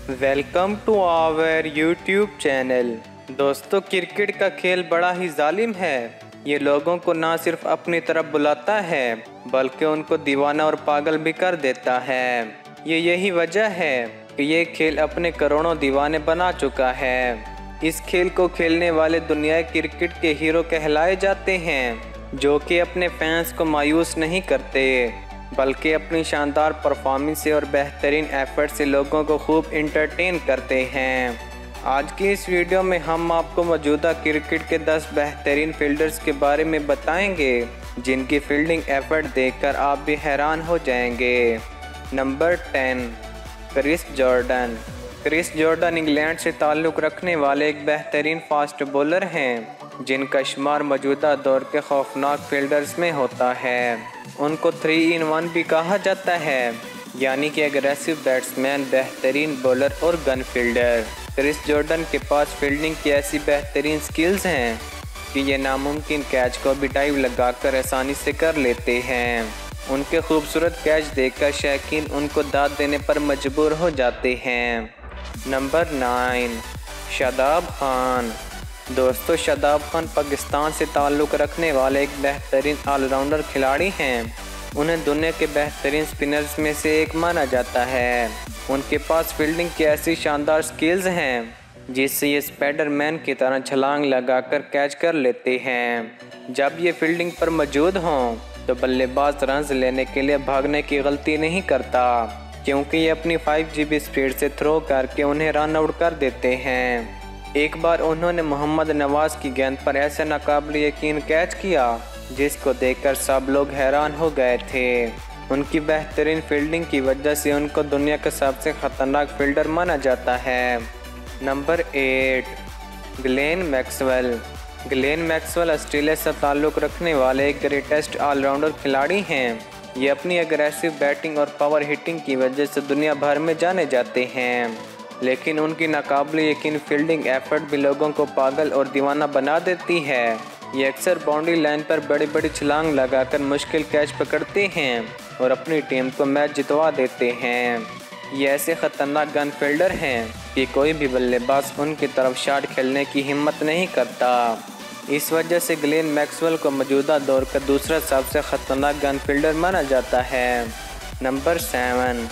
Welcome to our YouTube channel. दोस्तों, cricket का खेल बड़ा ही जालिम है। ये लोगों को ना सिर्फ अपनी तरफ बुलाता है बल्कि उनको दीवाना और पागल भी कर देता है। यही वजह है कि ये खेल अपने करोड़ों दीवाने बना चुका है। इस खेल को खेलने वाले दुनिया क्रिकेट के हीरो कहलाए जाते हैं, जो कि अपने फैंस को मायूस नहीं करते बल्कि अपनी शानदार परफॉर्मेंस और बेहतरीन एफर्ट से लोगों को खूब इंटरटेन करते हैं। आज की इस वीडियो में हम आपको मौजूदा क्रिकेट के 10 बेहतरीन फील्डर्स के बारे में बताएंगे, जिनकी फील्डिंग एफर्ट देखकर आप भी हैरान हो जाएंगे। Number 10, Chris Jordan. Chris Jordan England से ताल्लुक़ रखने वाले एक बेहतरीन फास्ट बॉलर हैं, जिनका शुमार मौजूदा दौर के खौफनाक फील्डर्स में होता है। उनको 3 in 1 भी कहा जाता है, यानी कि एग्रेसिव बैट्समैन, बेहतरीन बॉलर और गन फील्डर। क्रिस जॉर्डन के पास फील्डिंग की ऐसी बेहतरीन स्किल्स हैं कि ये नामुमकिन कैच को भी डाइव लगाकर आसानी से कर लेते हैं। उनके खूबसूरत कैच देखकर शौकीन उनको दाद देने पर मजबूर हो जाते हैं। नंबर 9, शादाब खान। दोस्तों, शादाब खान पाकिस्तान से ताल्लुक़ रखने वाले एक बेहतरीन ऑलराउंडर खिलाड़ी हैं। उन्हें दुनिया के बेहतरीन स्पिनर्स में से एक माना जाता है। उनके पास फील्डिंग की ऐसी शानदार स्किल्स हैं जिससे ये स्पाइडरमैन की तरह छलांग लगाकर कैच कर लेते हैं। जब ये फील्डिंग पर मौजूद हों तो बल्लेबाज रन्स लेने के लिए भागने की गलती नहीं करता, क्योंकि ये अपनी 5 GB स्पीड से थ्रो करके उन्हें रन आउट कर देते हैं। एक बार उन्होंने मोहम्मद नवाज की गेंद पर ऐसे नाकाबिल यकीन कैच किया जिसको देखकर सब लोग हैरान हो गए थे। उनकी बेहतरीन फील्डिंग की वजह से उनको दुनिया का सबसे ख़तरनाक फील्डर माना जाता है। Number 8, Glenn Maxwell. Glenn Maxwell Australia से ताल्लुक़ रखने वाले एक ग्रेटेस्ट ऑलराउंडर खिलाड़ी हैं। ये अपनी एग्रेसिव बैटिंग और पावर हिटिंग की वजह से दुनिया भर में जाने जाते हैं, लेकिन उनकी नाकाबिल यकीन फील्डिंग एफर्ट भी लोगों को पागल और दीवाना बना देती है। ये अक्सर बाउंड्री लाइन पर बड़ी बड़ी छलांग लगाकर मुश्किल कैच पकड़ते हैं और अपनी टीम को मैच जितवा देते हैं। ये ऐसे ख़तरनाक गन फील्डर हैं कि कोई भी बल्लेबाज उनकी तरफ शॉट खेलने की हिम्मत नहीं करता। इस वजह से ग्लेन मैक्सवेल को मौजूदा दौर का दूसरा सबसे ख़तरनाक गन फील्डर माना जाता है। नंबर 7,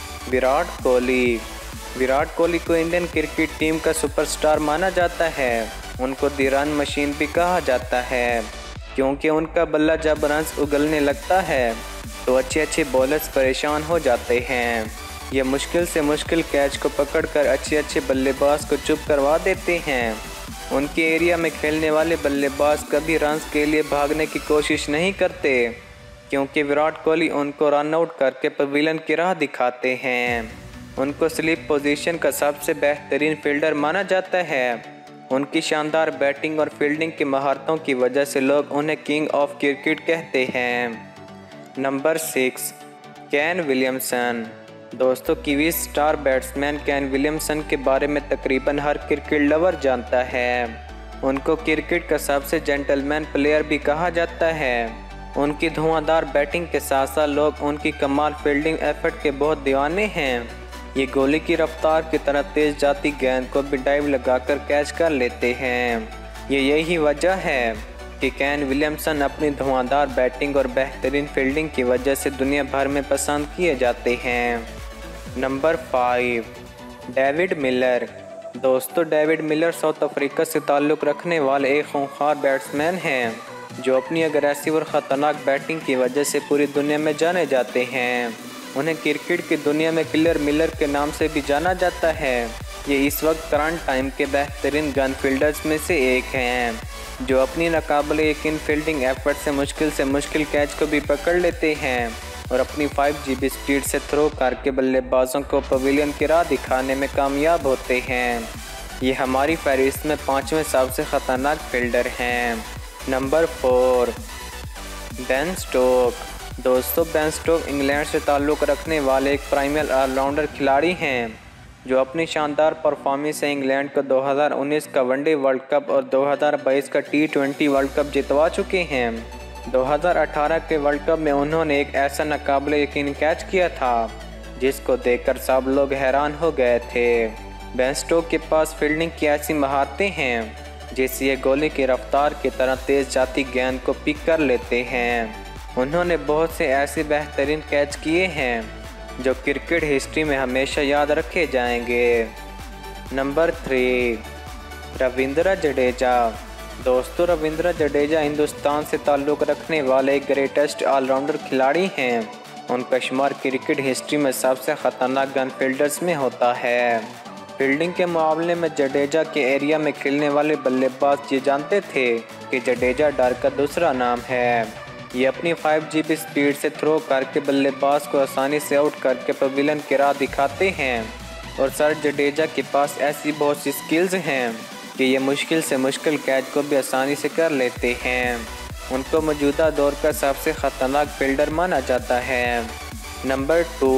विराट कोहली। विराट कोहली को इंडियन क्रिकेट टीम का सुपरस्टार माना जाता है। उनको दी रन मशीन भी कहा जाता है, क्योंकि उनका बल्ला जब रन्स उगलने लगता है तो अच्छे बॉलर्स परेशान हो जाते हैं। ये मुश्किल से मुश्किल कैच को पकड़कर अच्छे बल्लेबाज को चुप करवा देते हैं। उनके एरिया में खेलने वाले बल्लेबाज कभी रन्स के लिए भागने की कोशिश नहीं करते, क्योंकि विराट कोहली उनको रन आउट करके पवेलियन की राह दिखाते हैं। उनको स्लीप पोजीशन का सबसे बेहतरीन फील्डर माना जाता है। उनकी शानदार बैटिंग और फील्डिंग की महारतों की वजह से लोग उन्हें किंग ऑफ क्रिकेट कहते हैं। Number 6, Kane Williamson. दोस्तों, Kiwi star batsman Kane Williamson के बारे में तकरीबन हर क्रिकेट लवर जानता है। उनको क्रिकेट का सबसे जेंटलमैन प्लेयर भी कहा जाता है। उनकी धुआंधार बैटिंग के साथ साथ लोग उनकी कमाल फील्डिंग एफर्ट के बहुत दीवाने हैं। ये गोली की रफ्तार की तरह तेज जाती गेंद को भी डाइव लगाकर कैच कर लेते हैं। यही वजह है कि केन विलियमसन अपनी धुआंधार बैटिंग और बेहतरीन फील्डिंग की वजह से दुनिया भर में पसंद किए जाते हैं। Number 5, David Miller. दोस्तों, डेविड मिलर साउथ अफ्रीका से ताल्लुक़ रखने वाले एक खूंखार बैट्समैन हैं, जो अपनी अग्रेसिव और ख़तरनाक बैटिंग की वजह से पूरी दुनिया में जाने जाते हैं। उन्हें क्रिकेट की दुनिया में किलर मिलर के नाम से भी जाना जाता है। ये इस वक्त करंट टाइम के बेहतरीन गन फील्डर्स में से एक हैं, जो अपनी नाकाबिल यकीन फील्डिंग एफर्ट से मुश्किल कैच को भी पकड़ लेते हैं और अपनी 5 GB स्पीड से थ्रो करके बल्लेबाजों को पवेलियन की राह दिखाने में कामयाब होते हैं। ये हमारी फहरिस्त में 5वें सबसे ख़तरनाक फील्डर हैं। Number 4, Ben Stoke. दोस्तों, बेन स्टोक इंग्लैंड से ताल्लुक़ रखने वाले एक प्राइमरी ऑलराउंडर खिलाड़ी हैं, जो अपनी शानदार परफॉर्मेंस से इंग्लैंड को 2019 का वनडे वर्ल्ड कप और 2022 का T20 वर्ल्ड कप जितवा चुके हैं। 2018 के वर्ल्ड कप में उन्होंने एक ऐसा नाकाबिल यकीन कैच किया था जिसको देखकर सब लोग हैरान हो गए थे। बेन स्टोक्स के पास फील्डिंग की ऐसी महारतें हैं जिससे ये गोली की रफ्तार की तरह तेज जाती गेंद को पिक कर लेते हैं। उन्होंने बहुत से ऐसे बेहतरीन कैच किए हैं जो क्रिकेट हिस्ट्री में हमेशा याद रखे जाएंगे। नंबर 3, रविंद्र जडेजा। दोस्तों, रविंद्र जडेजा हिंदुस्तान से ताल्लुक़ रखने वाले एक ग्रेटेस्ट ऑलराउंडर खिलाड़ी हैं। उनका शुमार क्रिकेट हिस्ट्री में सबसे ख़तरनाक गन फील्डर्स में होता है। फील्डिंग के मामले में जडेजा के एरिया में खेलने वाले बल्लेबाज ये जानते थे कि जडेजा डर का दूसरा नाम है। ये अपनी 5 GB स्पीड से थ्रो करके बल्लेबाज को आसानी से आउट करके पवेलियन की राह दिखाते हैं। और सर जडेजा के पास ऐसी बहुत सी स्किल्स हैं कि ये मुश्किल से मुश्किल कैच को भी आसानी से कर लेते हैं। उनको मौजूदा दौर का सबसे ख़तरनाक फील्डर माना जाता है। Number 2,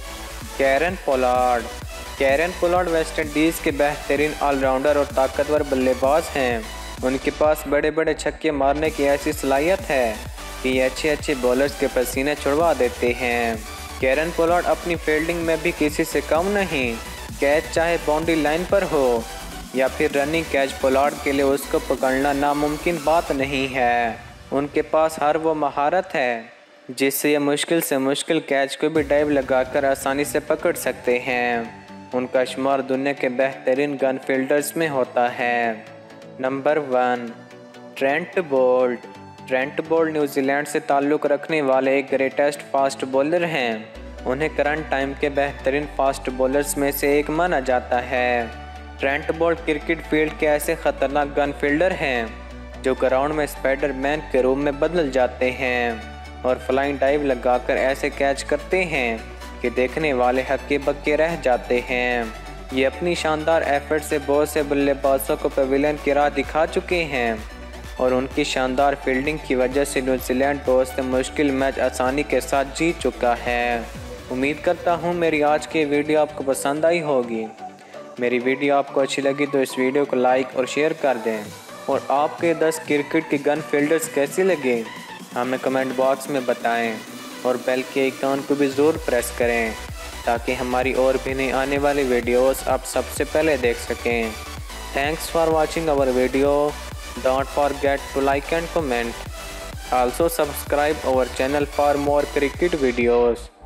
Kieron Pollard. Kieron Pollard West Indies के बेहतरीन ऑलराउंडर और ताकतवर बल्लेबाज हैं। उनके पास बड़े बड़े छक्के मारने की ऐसी सलाहियत है कि ये अच्छे बॉलर्स के पसीने छुड़वा देते हैं। कैरन पोलार्ड अपनी फील्डिंग में भी किसी से कम नहीं। कैच चाहे बाउंड्री लाइन पर हो या फिर रनिंग कैच, पोलार्ड के लिए उसको पकड़ना नामुमकिन बात नहीं है। उनके पास हर वो महारत है जिससे ये मुश्किल से मुश्किल कैच को भी डाइव लगाकर आसानी से पकड़ सकते हैं। उनका शुमार दुनिया के बेहतरीन गन फील्डर्स में होता है। Number 1, Trent Boult. Trent Boult New Zealand से ताल्लुक़ रखने वाले एक ग्रेटेस्ट फास्ट बॉलर हैं। उन्हें करंट टाइम के बेहतरीन फास्ट बॉलर्स में से एक माना जाता है। ट्रेंट बोल्ट क्रिकेट फील्ड के ऐसे ख़तरनाक गन फील्डर हैं जो ग्राउंड में स्पाइडरमैन के रूप में बदल जाते हैं और फ्लाइंग डाइव लगाकर ऐसे कैच करते हैं कि देखने वाले हक्के बक्के रह जाते हैं। ये अपनी शानदार एफर्ट से बहुत से बल्लेबाजों को पवेलियन की राह दिखा चुके हैं और उनकी शानदार फील्डिंग की वजह से न्यूजीलैंड बहुत से मुश्किल मैच आसानी के साथ जीत चुका है। उम्मीद करता हूँ मेरी आज की वीडियो आपको पसंद आई होगी। मेरी वीडियो आपको अच्छी लगी तो इस वीडियो को लाइक और शेयर कर दें। और आपके 10 क्रिकेट के गन फील्डर्स कैसे लगे हमें कमेंट बॉक्स में बताएं और बेल के आइकन को भी ज़रूर प्रेस करें ताकि हमारी और भी नई आने वाली वीडियोस आप सबसे पहले देख सकें। Thanks for watching our video. Don't forget to like and comment. Also subscribe our channel for more cricket videos.